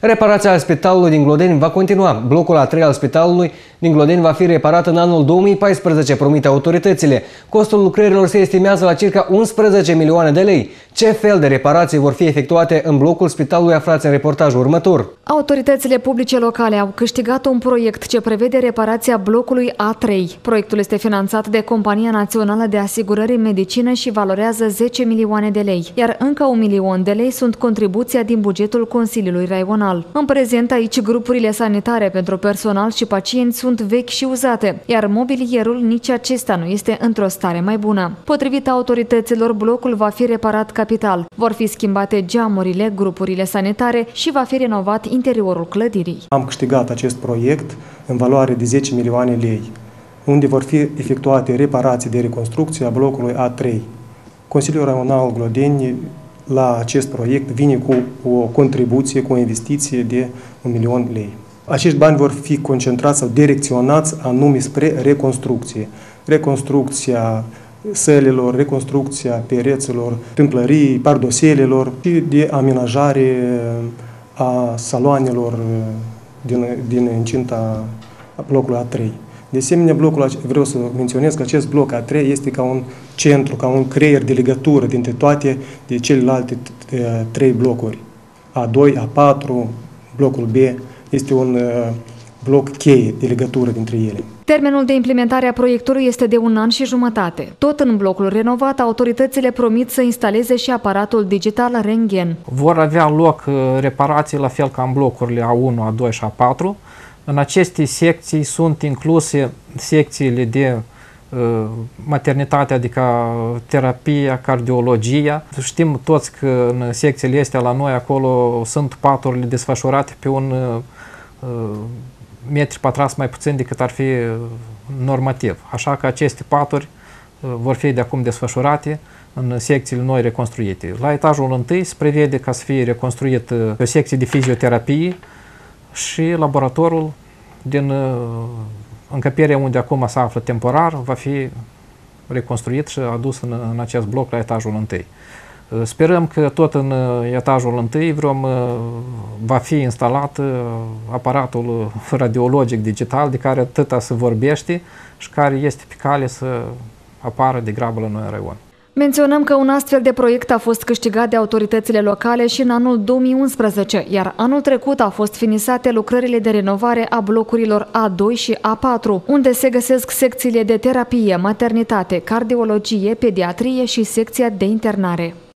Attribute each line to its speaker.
Speaker 1: Reparația spitalului din Glodeni va continua. Blocul a 3 al spitalului din Glodeni va fi reparat în anul 2014, promite autoritățile. Costul lucrărilor se estimează la circa 11 milioane de lei. Ce fel de reparații vor fi efectuate în blocul spitalului, aflați în reportajul următor.
Speaker 2: Autoritățile publice locale au câștigat un proiect ce prevede reparația blocului A3. Proiectul este finanțat de Compania Națională de Asigurări în Medicină și valorează 10 milioane de lei, iar încă 1 milion de lei sunt contribuția din bugetul Consiliului Raional. În prezent, aici, grupurile sanitare pentru personal și pacienți sunt vechi și uzate, iar mobilierul nici acesta nu este într-o stare mai bună. Potrivit autorităților, blocul va fi reparat capital. Vor fi schimbate geamurile, grupurile sanitare și va fi renovat interiorul clădirii.
Speaker 3: Am câștigat acest proiect în valoare de 10 milioane lei, unde vor fi efectuate reparații de reconstrucție a blocului A3. Consiliul Raional Glodeni la acest proiect vine cu o contribuție, cu o investiție de 1 milion lei. Acești bani vor fi concentrați sau direcționați anume spre reconstrucție. Reconstrucția sălilor, reconstrucția pereților, tâmplării, pardoselelor și de amenajare a saloanelor din incinta blocului A3. De asemenea, vreau să menționez că acest bloc A3 este ca un centru, ca un creier de legătură dintre toate de celelalte 3 blocuri. A2, A4, blocul B, este un bloc cheie de legătură dintre ele.
Speaker 2: Termenul de implementare a proiectului este de 1 an și jumătate. Tot în blocul renovat, autoritățile promit să instaleze și aparatul digital Rentgen.
Speaker 4: Vor avea loc reparații la fel ca în blocurile A1, A2 și A4. În aceste secții sunt incluse secțiile de maternitate, adică terapia, cardiologia. Știm toți că în secțiile astea la noi acolo sunt paturile desfășurate pe un metri pătrați mai puțin decât ar fi normativ. Așa că aceste paturi vor fi de acum desfășurate în secțiile noi reconstruite. La etajul 1 se prevede ca să fie reconstruit o secție de fizioterapie și laboratorul din încăperea unde acum se află temporar va fi reconstruit și adus în acest bloc la etajul 1. Sperăm că tot în etajul 1 va fi instalat aparatul radiologic digital de care atâta se vorbește și care este pe cale să apară de grabă la noi în raion.
Speaker 2: Menționăm că un astfel de proiect a fost câștigat de autoritățile locale și în anul 2011, iar anul trecut au fost finisate lucrările de renovare a blocurilor A2 și A4, unde se găsesc secțiile de terapie, maternitate, cardiologie, pediatrie și secția de internare.